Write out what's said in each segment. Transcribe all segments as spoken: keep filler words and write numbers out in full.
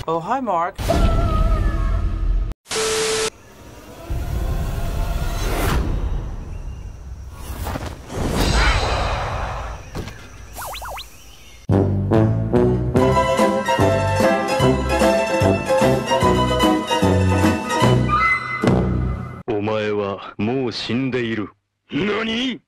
Oh, hi, Mark. Nani?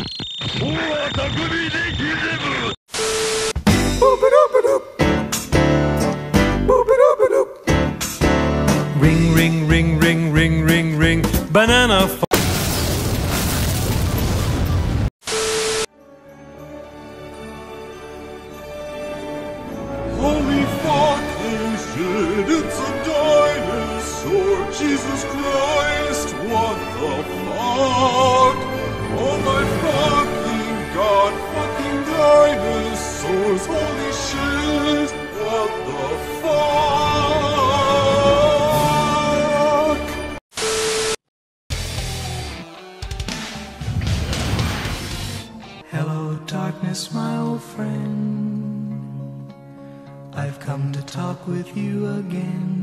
Ring, ring, ring, ring, ring, ring, ring, banana. Holy fucking shit, it's a dinosaur! Jesus Christ, what the fuck? Oh my fucking god, fucking dinosaurs! Holy shit, what the fuck? Hello, darkness, my old friend. I've come to talk with you again.